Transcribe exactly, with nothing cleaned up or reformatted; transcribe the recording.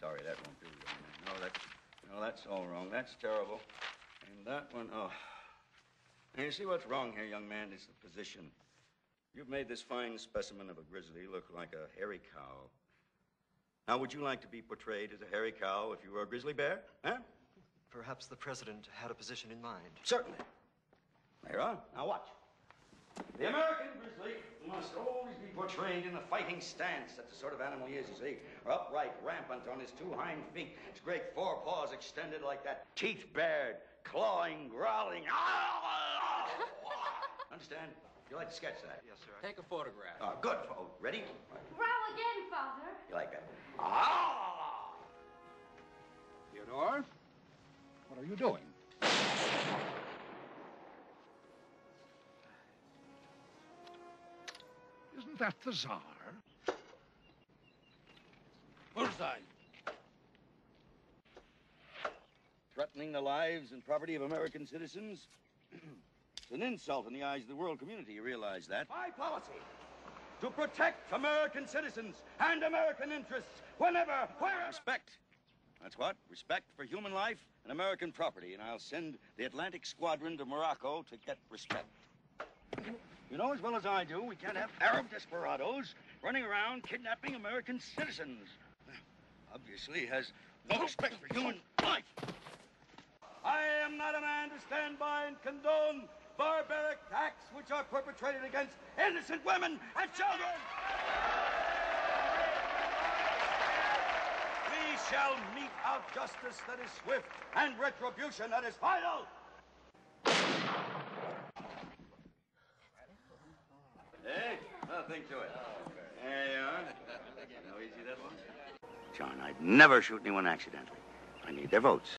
sorry, that won't do, young man. No, that's, no, that's all wrong. That's terrible. And that one, oh. Now, you see what's wrong here, young man? It's the position. You've made this fine specimen of a grizzly look like a hairy cow. Now, would you like to be portrayed as a hairy cow if you were a grizzly bear? Huh? Perhaps the president had a position in mind. Certainly. There you are. Now watch. The American grizzly must always be portrayed in a fighting stance. That's the sort of animal he is, you see. Upright, rampant on his two hind feet. His great forepaws extended like that. Teeth bared, clawing, growling. Understand? You like to sketch that? Yes, sir. Take a photograph. Oh, good. Oh, ready? Growl again, Father. You like that? Ah! Theodore, what are you doing? Isn't that the Tsar? Bullseye. Threatening the lives and property of American citizens? It's an insult in the eyes of the world community. You realize that? My policy, to protect American citizens and American interests whenever, wherever. Respect. That's what? Respect for human life and American property. And I'll send the Atlantic Squadron to Morocco to get respect. You know as well as I do, we can't have Arab desperados running around kidnapping American citizens. Obviously, he has no respect for human life. I am not a man to stand by and condone barbaric acts which are perpetrated against innocent women and children. We shall mete out justice that is swift and retribution that is final. Hey, nothing to it. There you are. How easy that was? John, I'd never shoot anyone accidentally. I need their votes.